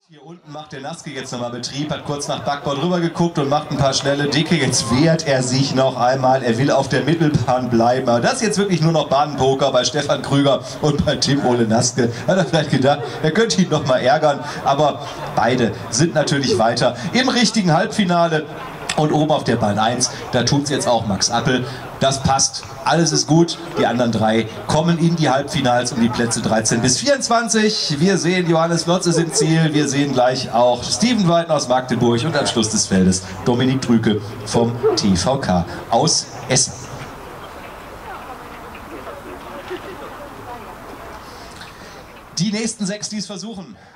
Hier unten macht der Naske jetzt nochmal Betrieb, hat kurz nach Backbord rüber geguckt und macht ein paar schnelle Dicke. Jetzt wehrt er sich noch einmal, er will auf der Mittelbahn bleiben. Aber das ist jetzt wirklich nur noch Bahnenpoker bei Stefan Krüger und bei Tim Ole Naske. Hat er vielleicht gedacht, er könnte ihn noch mal ärgern. Aber beide sind natürlich weiter im richtigen Halbfinale. Und oben auf der Bahn 1, da tut es jetzt auch Max Appel. Das passt, alles ist gut. Die anderen drei kommen in die Halbfinals um die Plätze 13 bis 24. Wir sehen Johannes Lotze im Ziel. Wir sehen gleich auch Steven Weiden aus Magdeburg und am Schluss des Feldes Dominik Drüke vom TVK aus Essen. Die nächsten 6, die es versuchen.